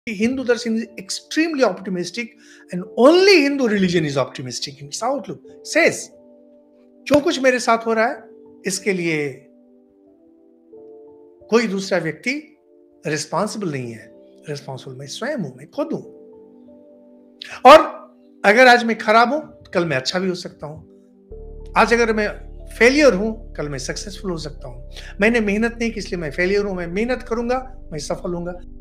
Hindu Darshan is extremely optimistic, and only Hindu religion is optimistic in its outlook. Says, जो कुछ मेरे साथ हो रहा है, इसके लिए कोई दूसरा व्यक्ति रिस्पॉन्सिबल नहीं है. रिस्पॉन्सिबल मैं स्वयं हूं, मैं खुद हूं. और अगर आज मैं खराब हूं, कल मैं अच्छा भी हो सकता हूं. आज अगर मैं फेलियर हूं, कल मैं सक्सेसफुल हो सकता हूं. मैंने मेहनत नहीं की इसलिए मैं फेलियर हूं. मैं मेहनत करूंगा, मैं सफल होऊंगा.